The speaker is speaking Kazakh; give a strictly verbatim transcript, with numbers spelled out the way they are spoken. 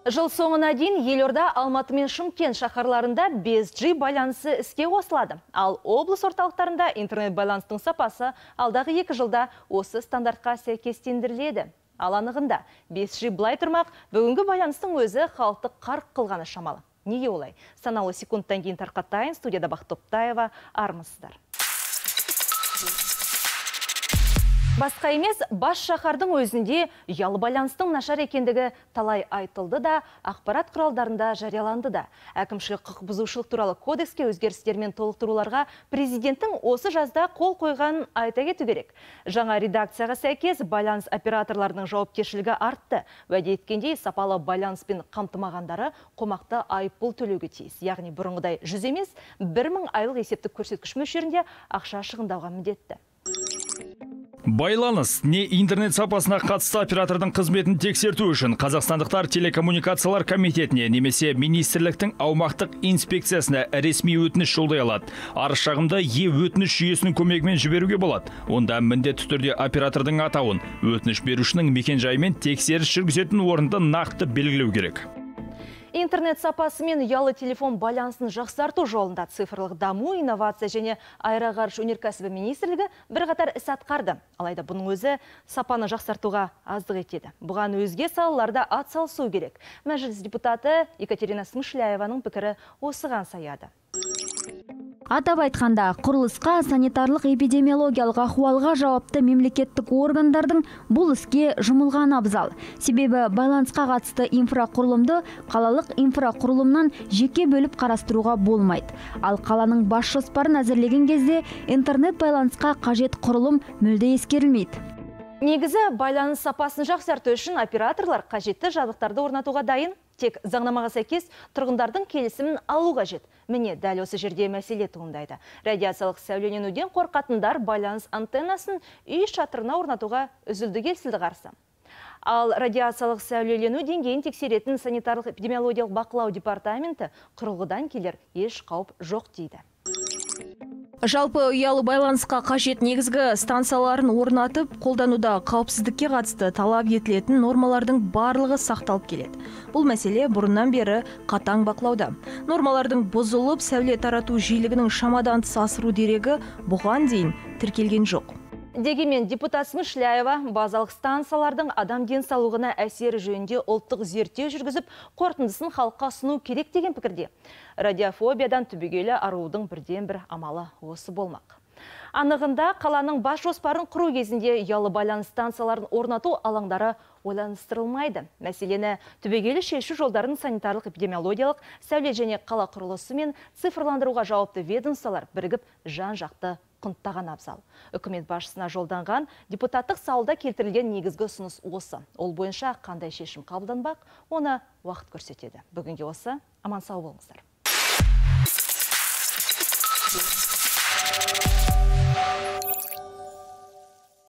Жыл соңына дейін Елорда, Алматы мен Шымкент шаһарларында бес джи байланысы іске қосылады. Ал облыс орталықтарында интернет байланыстың сапасы алдағы екі жылда осы стандартқа сәйкестендіріледі. Ал анығында бес джи былай тұрмақ, бүгінгі байланыстың өзі халықты қарқ қылғаны шамалы. Неге олай? Санаулы секундтан кейін тарқатайын, студияда Бақыт Топтаева, армысыздар. Басқа емес, бас шаһардың өзінде ұялы байланыстың нашар екендігі талай айтылды да, ақпарат құралдарында жарияланды да. Әкімшілік құқық бұзушылық туралы кодекске өзгерістер мен толықтыруларға президенттің осы жазда қол қойғанын айта кету керек. Жаңа редакцияға сәйкес байланыс операторларының жауапкершілігі артты. Уәде еткендей, сапалы байланыспен қамтымағандары қомақты айыппұл төлеуге тиіс. Яғни бұрынғыдай жүз емес, бір мың айлық есептік көрсеткіш мөлшерінде ақша шығындауға міндетті. Байланыс не интернет сапасына қатысты оператордың қызметін тексерту үшін қазақстандықтар телекоммуникациялар комитетіне немесе министрліктің аумақтық инспекциясына ресми өтініш жолдай алады. Арыз шағымды е өтініш жүйесінің көмегімен жіберуге болады. Онда міндетті түрде оператордың атауын, өтініш берушінің мекен-жайымен тексеріс жүргізетін орынды нақты белгілеу керек. Интернет сапасы мен ұялы телефон байланысын жақсарту жолында цифрлық даму, инновация және аэроғарыш өнеркәсібі министрлігі бірқатар іс атқарды. Алайда бұның өзі сапаны жақсартуға аздық етеді. Бұған өзге салаларда атсалысу керек. Мәжіліс депутаты Екатерина Смышляеваның пікірі осыған саяды. Атап айтқанда, құрылысқа, санитарлық эпидемиологиялық ахуалға жауапты мемлекеттік органдардың бұл іске жұмылған абзал. Себебі байланысқа қатысты инфрақұрылымды қалалық инфрақұрылымнан жеке бөліп қарастыруға болмайды. Ал қаланың бас жоспарын әзірлеген кезде интернет байланысқа қажет құрылым мүлде ескерілмейді. Негізі байланыс сапасын жақсарту үшін операторлар қажетті жабдықтарды орнатуға дайын. Тек заңнамаға сәйкес тұрғындардың келісімін алу қажет. Міне, дәл осы жерде мәселе туындайды. Радиациялық сәулеленуден қорқатындар байланыс антеннасын үй шатырына орнатуға үзілді келсілді қарсы. Ал радиациялық сәулелену деңгейін тексеретін санитарлық эпидемиологиялық бақылау департаменті құрылғыдан келер еш қауіп жоқ дейді. Жалпы ұялы байланысқа қажет негізгі станцияларын орнатып, қолдануда қауіпсіздікке қатысты талап етілетін нормалардың барлығы сақталып келеді. Бұл мәселе бұрыннан бері қатаң бақылауда. Нормалардың бұзылып, сәуле тарату жиілігінің шамадан тыс асыру дерегі бұған дейін тіркелген жоқ. Дегенмен депутат Смышляева базалық станциялардың адам денсаулығына әсері жөнінде ұлттық зерттеу жүргізіп, қорытындысын халыққа ұсыну керек деген пікірде. Радиофобиядан түбегейлі арылудың бірден бір амалы осы болмақ. Анығында қаланың бас жоспарын құру кезінде ұялы байланыс станцияларын орнату алаңдары ойланыстырылмайды. Мәселені түбегейлі шешу жолдарын санитарлық эпидемиологиялық сәуле және қала құрылысы мен цифрландыруға жауапты ведомстволар бірігіп жан-жақты құнттаған абзал. Үкімет басшысына жолданған депутаттық сауалда келтірілген негізгі ұсыныс осы. Ол бойынша қандай шешім қабылданбақ, оны уақыт көрсетеді. Бүгінге осы. Аман сау болыңыздар.